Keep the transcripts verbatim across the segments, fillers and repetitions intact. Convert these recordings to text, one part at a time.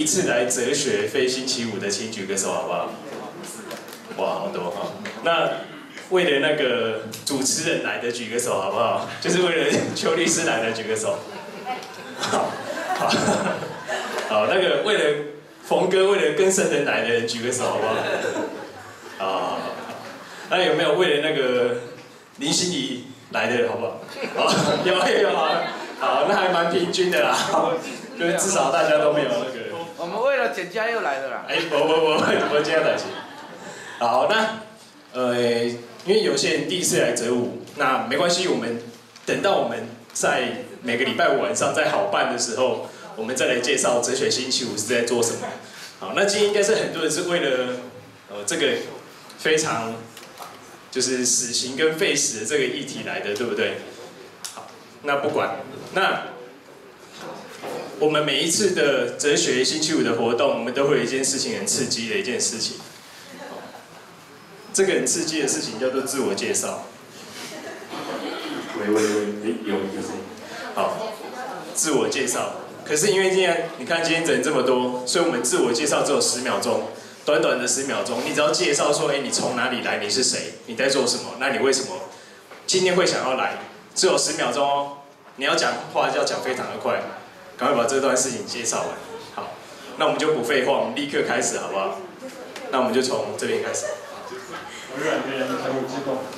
一次来哲学非星期五的，请举个手好不好？哇，好多哈！那为了那个主持人来的举个手好不好？就是为了邱律师来的举个手。好，好，好，那个为了冯哥，为了跟生人来的人举个手好不好？好，那有没有为了那个林心怡来的好不好？好，有有有，好，好，那还蛮平均的啦，就是至少大家都没有那个。 我们为了减价又来了啦。 哎，不不不，我今天来钱。好，那呃，因为有些人第一次来哲武，那没关系，我们等到我们在每个礼拜五晚上在好办的时候，我们再来介绍哲学星期五是在做什么。好，那今天应该是很多人是为了呃这个非常就是死刑跟废死的这个议题来的，对不对？好，那不管那。我们每一次的哲学星期五的活动，我们都会有一件事情很刺激的一件事情。这个很刺激的事情叫做自我介绍。喂喂喂，有有声音。好，自我介绍。可是因为今天你看今天人这么多，所以我们自我介绍只有十秒钟，短短的十秒钟，你只要介绍说，哎，你从哪里来，你是谁，你在做什么，那你为什么今天会想要来？只有十秒钟哦，你要讲话就要讲非常的快。赶快把这段事情介绍完。好，那我们就不废话，我们立刻开始好不好？那我们就从这边开始。 我是软件人财务机构。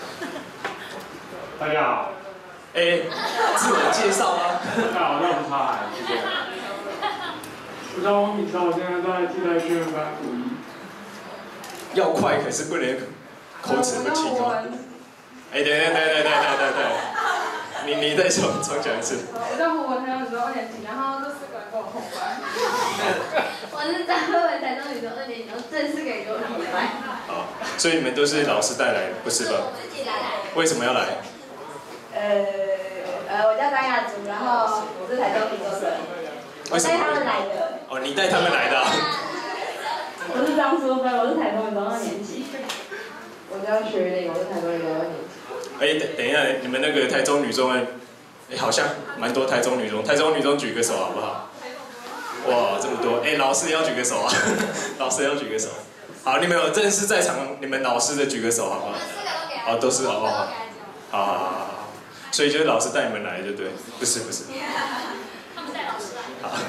大家好。 哎，自我介绍啊。 大家好，我叫吴超海，谢谢。我叫汪敏超，我现在在替代学员班五一。 要快，可是不能口齿不清哦。哎，对对对对对对对对。你你再重重讲一次。 我叫胡文，台中女中二年级，然后这四个人跟我同班。我是张慧文，台中女中二年级，然后这四个人跟我同班。 好，所以你们都是老师带来的，不是吧？ 我自己来。 为什么要来？ 呃呃，我叫张雅竹，然后我是台中女中的。我带他们来的。 哦，你带他们来的、啊。 我是张淑芬，我是台中女中二年级。我叫薛丽，我是台中女中二年级。 哎，等等一下，你们那个台中女中的，哎，好像蛮多台中女中，台中女中举个手好不好？哇，这么多！哎，老师也要举个手啊，老师也要举个手。好，你们有正式在场，你们老师的举个手好不好？好，都是好不好？好好好好好。所以就是老师带你们来，对不对？不是不是。 他们带老师来。 好。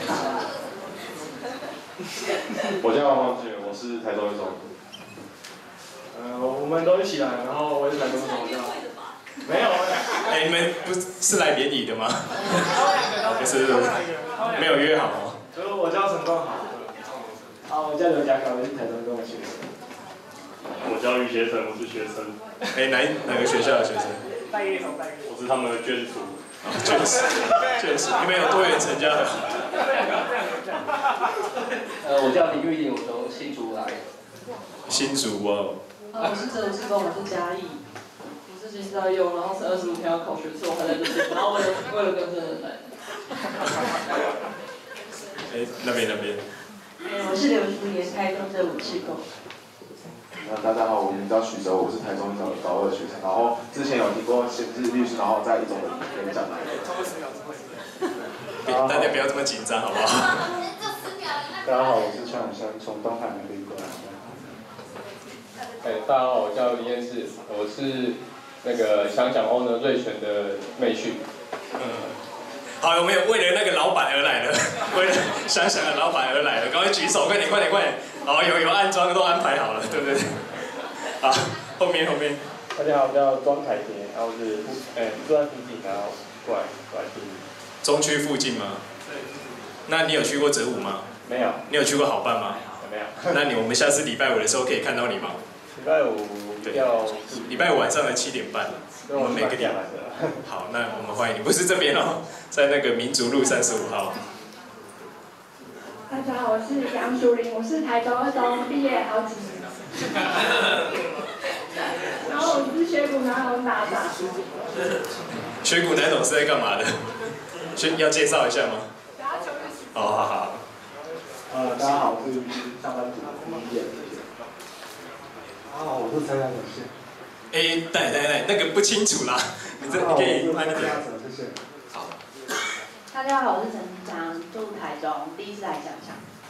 我叫王俊，我是台中一中。呃，我们都一起来，然后我也是台中一中，这样。没有， 哎，你们不是来联谊的吗？不是，没有约好哦。 所以我叫陈光豪。好，我叫刘家凯，我是台中中的学生。我叫于学成，我是学生。 哎，哪哪个学校的学生？ 大一从大一。我是他们的眷属。 眷属，眷属，你们有多远成家的？ 呃，我叫林玉玲，我从新竹来。 新竹哦。 呃，我是哲武志工，我是嘉义，我是金兆佑，然后是二十五天要考学测，我还在这边，然后为了为了跟着人来。 哎，那边那边。 我是刘淑妍，台中哲武志工。 呃，大家好，我名叫许哲，我是台中一中高二的学生，然后之前有听过先知律师，然后在一中的演讲来的。 大家不要这么紧张，好不好？ 大家好，我是邱永生，从东海那边过来。 哎，大家好，我叫林彦志，我是那个想讲 Owner 瑞选的妹婿。 嗯，好，有没有为了那个老板而来的？为了想想的老板而来的，赶快举手，快点，快点，快点！好，有有安装都安排好了，对不对？好，后面后面。 大家好，我叫庄凯杰，然后是哎住在附近，然后过来过来听。 中区附近吗？对。那你有去过哲武吗？ 没有。 你有去过好办吗？ 没有。 那你我们下次礼拜五的时候可以看到你吗？ 礼拜五要礼拜五晚上的七点半，我们每个礼拜。好，那我们欢迎你，不是这边哦，在那个民族路三十五号。 大家好，我是杨淑玲，我是台中二中毕业好几年。然后我是学古南龙大大。 学古南龙是在干嘛的？学要介绍一下吗？好好好。 呃，大家好，我是上班族毕业。啊，我是陈阳永宪。 哎，等等等，那个不清楚啦，你这你可以慢一点。 谢谢。 好。 大家好，我是陈志强，住台中，第一次来想想。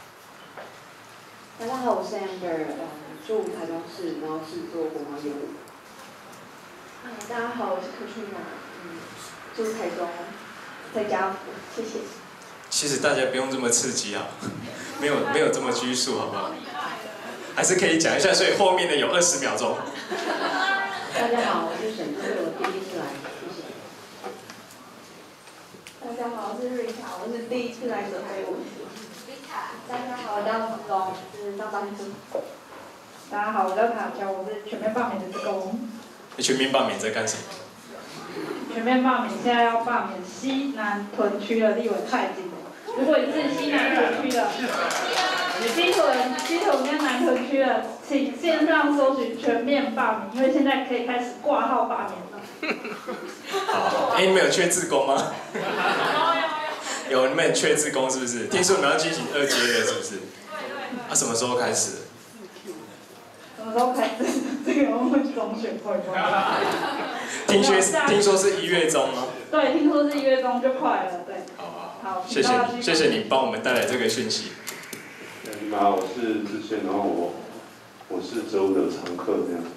大家好，我是 Amber， 呃，住台中市，然后是做国贸业务。嗯，大家好，我是柯春娜，嗯，住台中，在家福，谢谢。 其实大家不用这么刺激啊，没有没有这么拘束，好不好？还是可以讲一下，所以后面的有二十秒钟。 大家好，我是沈志，我第一次来，谢谢。 大家好，我是瑞卡，我是第一次来准备舞。 大家好，我叫子龙，是上班族。 大家好，我叫塔乔，我是全面罢免的职工。 你全面罢免在干什么？ 全面罢免，现在要罢免西南屯区的立委蔡金。如果你是西南屯区的，西屯、西屯跟南屯区的，请线上搜寻全面罢免，因为现在可以开始挂号罢免了。 好，哎，你们有缺志工吗？有，你们很缺志工是不是？听说你们要进行二阶了，是不是？啊，什么时候开始？ 什么时候开始？这个我问中选会吗？ 听说听说是一月中吗？ 对，听说是一月中就快了，对。 好好好， 谢谢你，谢谢你帮我们带来这个讯息。 你们好，我是志炫，然后我我是职务的常客这样。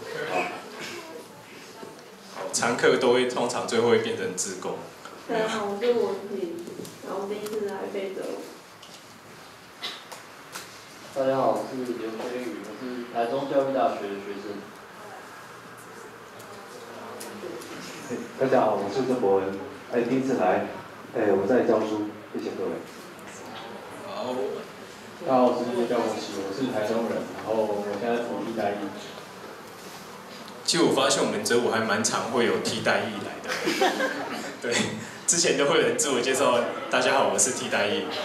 好。 常客都会通常最后会变成志工。 大家好，我是文婷，然后第一次来非洲。 大家好，我是刘飞宇，我是台中教育大学的学生。 大家好，我是郑博文，哎，第一次来，哎，我在教书，谢谢各位。 好。 大家好，我是叶教国奇，我是台中人，然后我现在服替代役。 其实我发现我们职务还蛮常会有替代役来的，对，之前都会有人自我介绍，大家好，我是替代役，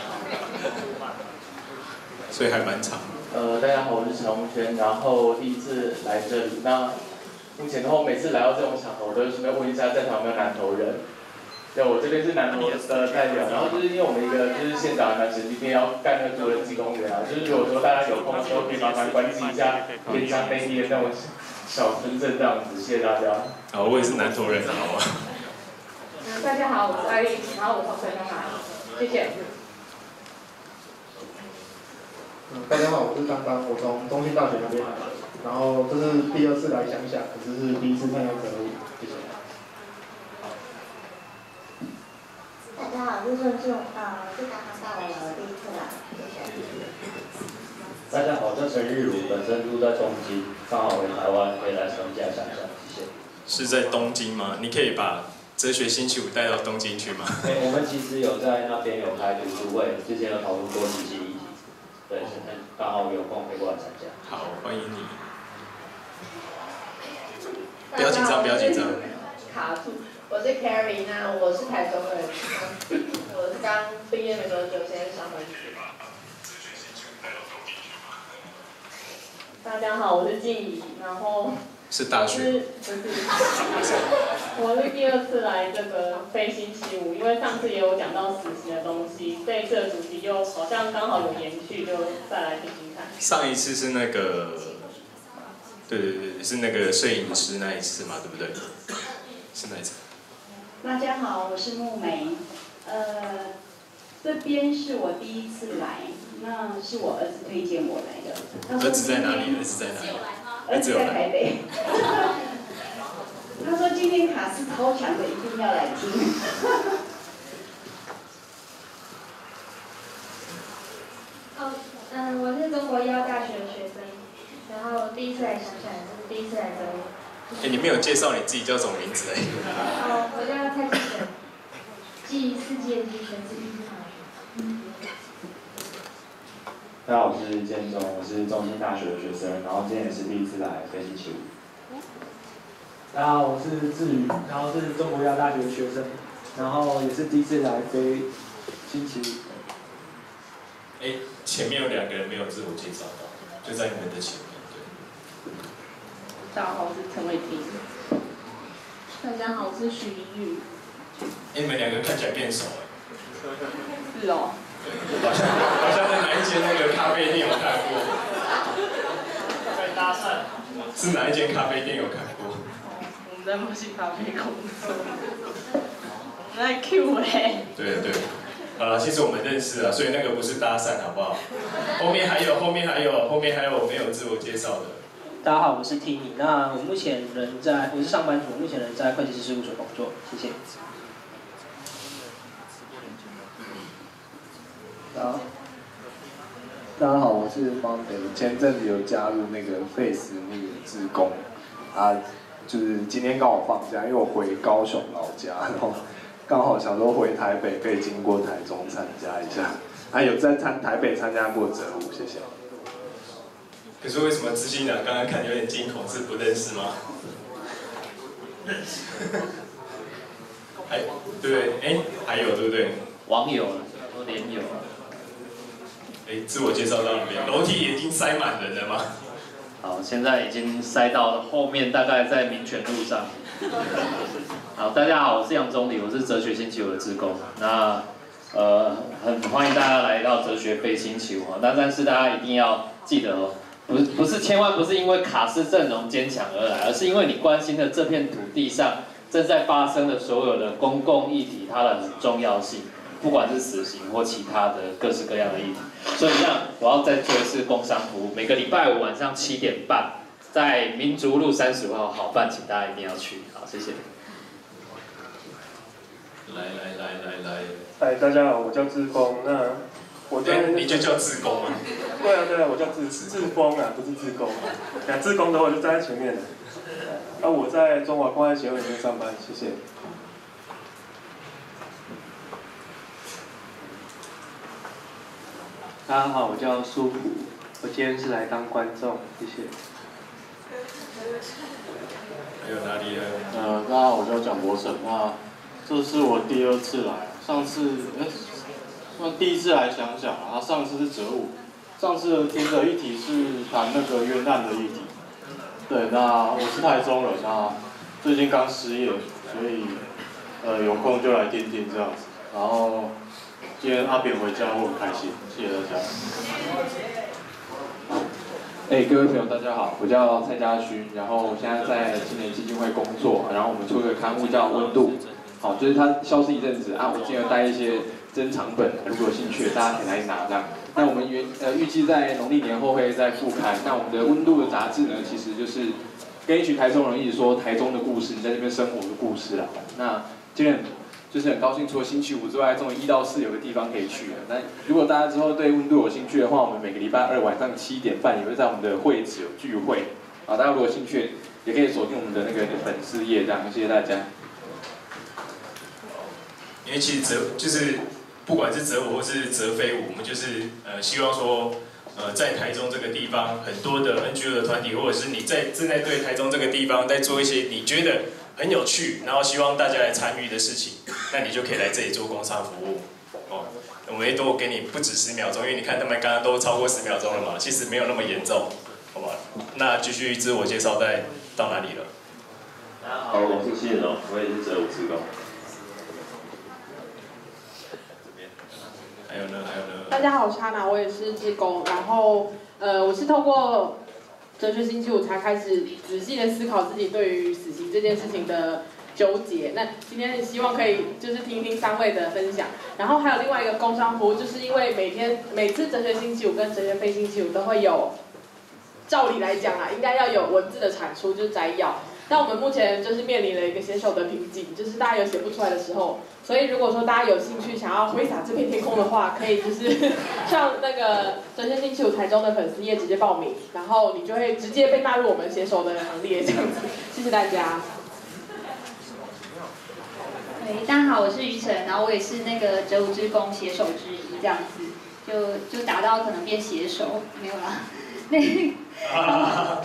所以还蛮常。 呃，大家好，我是陈宏轩，然后第一次来这里，那目前的话，每次来到这种场合，我都会顺便问一下在场有没有南投人。对，我这边是南投的代表，然后就是因为我们一个就是县长还蛮神经病，要干那个主人技公园啊，就是如果说大家有空的时候，可以麻烦关心一下偏乡内地的那种小村镇这样子，谢谢大家。 好，我也是南投人，好吧。 嗯，大家好，我是艾丽，然后我从台中来，谢谢。 嗯，大家好，我是刚刚，我从中兴大学那边来的，然后这是第二次来乡下，可是是第一次参加职务，谢谢。 大家好，我是顺顺，啊，我是刚刚到了，第一次来，谢谢。 大家好，我叫陈玉如，本身住在东京，刚好回台湾，可以来参加乡下，谢谢。 是在东京吗？你可以把哲学星期五带到东京去吗？ 欸、我们其实有在那边有开读书会，之前有讨论过实习议题，对，现在刚好有空可以过来参加。 好，欢迎你。不要紧张，不要紧张。 卡住，我是 Carrie， 那我是台中人，我是刚毕业没多久，现在上班族。大家好，我是静怡，然后是大学。 是不是？我是第二次来这个非星期五，因为上次也有讲到死刑的东西，这一次的主题就好像刚好有延续，就再来听听看。 上一次是那个，对对对，是那个摄影师那一次嘛，对不对？是那一次。 大家好，我是木梅，呃，这边是我第一次来，那是我儿子推荐我来的。 儿子在哪里？儿子在哪里？ 儿子在台北。他说今天卡斯超强的，一定要来听。 哦，嗯，我是中国医药大学的学生，然后第一次来想想，就是第一次来这里。 哎，你没有介绍你自己叫什么名字哎？ 哦，我叫蔡继璇，继世界之璇是第一次。 大家好，我是建中，我是中兴大学的学生，然后今天也是第一次来非星期五。 大家好，我是志宇，然后是中国医药大学的学生，然后也是第一次来非星期五。 哎，前面有两个人没有自我介绍到，就在你们的前面，对。 大家好，我是陈伟婷。大家好，我是许明宇。 哎，你们两个看起来变熟哎。 是哦。 好像好像在哪一间那个咖啡店有看过。 在搭讪。 是哪一间咖啡店有看过？ 我们在墨西咖啡工作。我们在 Q 哎。 对对。 好了，其实我们认识啊，所以那个不是搭讪，好不好？后面还有，后面还有，后面还有没有自我介绍的？ 大家好，我是 Tini。那我目前人在，我是上班族，目前人在会计师事务所工作，谢谢。 好，大家好，我是方北，前阵子有加入那个 Face 那个志工，啊，就是今天刚好放假，因为我回高雄老家，然后刚好想说回台北可以经过台中参加一下，啊，有在参台北参加过折舞，谢谢。 可是为什么知心长刚刚看有点惊恐，是不认识吗？还对不对？哎，还有对不对？ 网友，连友。 哎，自我介绍到哪边？楼梯已经塞满人了吗？ 好，现在已经塞到了后面，大概在民权路上。好，大家好，我是杨宗理，我是哲学星期五的志工。那呃，很欢迎大家来到哲学非星期五啊。那但是大家一定要记得哦。不是不是，千万不是因为卡斯阵容坚强而来，而是因为你关心的这片土地上正在发生的所有的公共议题，它的重要性，不管是死刑或其他的各式各样的议题。所以这样，我要再做一次工商服务，每个礼拜五晚上七点半，在民族路三十五号好饭，请大家一定要去。好，谢谢。 来来来来来。 嗨，大家好，我叫志峰。那我在、那個、 你就叫志工啊？ 对啊对啊，我叫志志峰啊，不是志工啊。那志工的话就站在前面的。啊，我在中华关爱协会里面上班，谢谢。大家好，我叫苏普，我今天是来当观众，谢谢。 还有哪里呢？ 呃，大家好，我叫蒋博胜。那这是我第二次来，上次哎。那第一次来想想啊，他上次是折舞，上次听的议题是谈那个冤案的议题。对，那我是台中人，那最近刚失业，所以呃有空就来听听这样子。然后今天阿扁回家，我很开心，谢谢大家。 哎，各位朋友，大家好，我叫蔡家勋，然后我现在在青年基金会工作，然后我们出一个刊物叫《温度》，好，就是它消失一阵子啊，我今天有带一些珍藏本，如果有兴趣，大家可以来拿这样。那我们原呃预计在农历年后会再复刊。那我们的《温度》的杂志呢，其实就是跟一群台中人一起说台中的故事，你在这边生活的故事啦。那今天就是很高兴，除了星期五之外，终于一到四有个地方可以去了。那如果大家之后对温度有兴趣的话，我们每个礼拜二晚上七点半也会在我们的会址有聚会。啊，大家如果有兴趣，也可以锁定我们的那个粉丝页，这样谢谢大家。 因为其实折就是不管是折舞或是折飞舞，我们就是呃希望说，呃在台中这个地方，很多的 N G O 的团体，或者是你在正在对台中这个地方在做一些你觉得很有趣，然后希望大家来参与的事情，那你就可以来这里做工商服务。哦，我们都给你不止十秒钟，因为你看他们刚刚都超过十秒钟了嘛，其实没有那么严重，好吧？那继续自我介绍，再到哪里了？ 大家好，我是谢龙，我也是折舞志工。 还有呢，还有呢。 大家好，我是哈娜，我也是志工。然后，呃，我是透过哲学星期五才开始仔细的思考自己对于死刑这件事情的纠结。那今天很希望可以就是听听三位的分享。然后还有另外一个工商服务，就是因为每天每次哲学星期五跟哲学非星期五都会有，照理来讲啊，应该要有文字的产出，就是摘要。但我们目前就是面临了一个写手的瓶颈，就是大家有写不出来的时候。所以如果说大家有兴趣想要挥洒这片天空的话，可以就是上那个哲学星期五台中的粉丝页直接报名，然后你就会直接被纳入我们写手的行列这样子。谢谢大家。 对，大家好，我是于晨，然后我也是那个折舞志工写手之一，这样子就就达到可能变写手，没有啦。那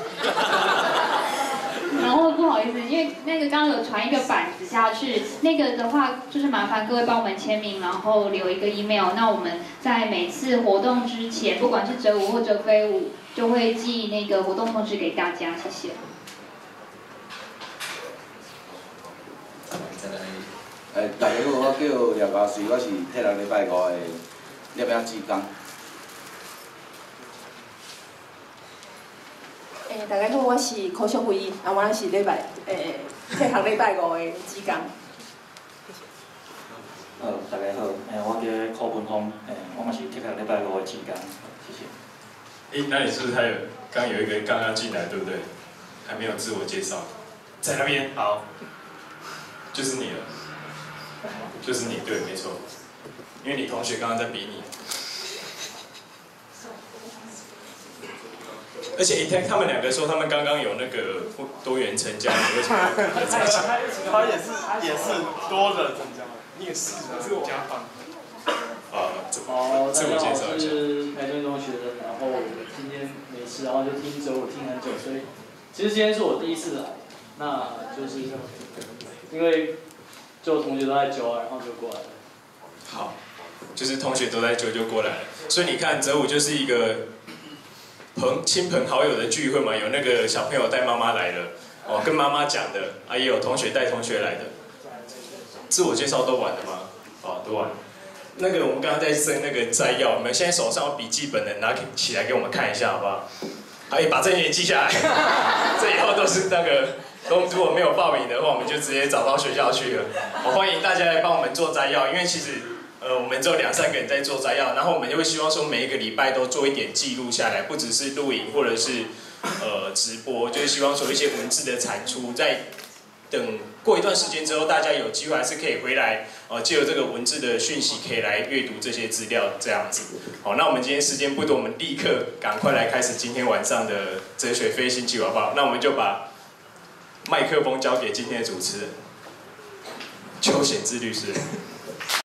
然后不好意思，因为那个刚刚有传一个板子下去，那个的话就是麻烦各位帮我们签名，然后留一个 email。那我们在每次活动之前，不管是折舞或者飞舞，就会寄那个活动通知给大家，谢谢。 诶，大家好，我叫廖家水，我是体六礼拜五的摄影志工。 诶，大家好，我是柯淑慧，啊，我是礼拜诶，体学礼拜五的志工。 呃，大家家好，诶，我叫柯文峰，诶，我嘛是踢到礼拜五的志工，谢谢。 诶，那你是不是还有刚有一个人刚刚进来，对不对？还没有自我介绍，在那边，好，就是你了，就是你，对，没错，因为你同学刚刚在比你。 而且一听他们两个说，他们刚刚有那个多元成家，你为什么要跟他在一起？ 他也是也是多人成家，你也是自我家访。 啊，自哦， 自我介绍一下。 我是台中中学生，然后今天没事，然后就听着我听很久，所以其实今天是我第一次来，那就是因为就同学都在揪啊，然后就过来了。 好，就是同学都在揪就过来了，所以你看泽武就是一个。 朋亲朋好友的聚会嘛，有那个小朋友带妈妈来了，哦，跟妈妈讲的，啊，也有同学带同学来的。自我介绍都完了吗？哦，都完。那个我们刚刚在升那个摘要，我们现在手上有笔记本的，拿起来给我们看一下，好不好？哎，把这些也记下来，这以后都是那个，都如果没有报名的话，我们就直接找到学校去了。我欢迎大家来帮我们做摘要，因为其实。 呃，我们只有两三个人在做摘要，然后我们就会希望说每一个礼拜都做一点记录下来，不只是录影或者是呃直播，就是希望说一些文字的产出，在等过一段时间之后，大家有机会还是可以回来，呃，借由这个文字的讯息可以来阅读这些资料，这样子。好，那我们今天时间不多，我们立刻赶快来开始今天晚上的哲学飞行计划，好不好？那我们就把麦克风交给今天的主持人邱显志律师。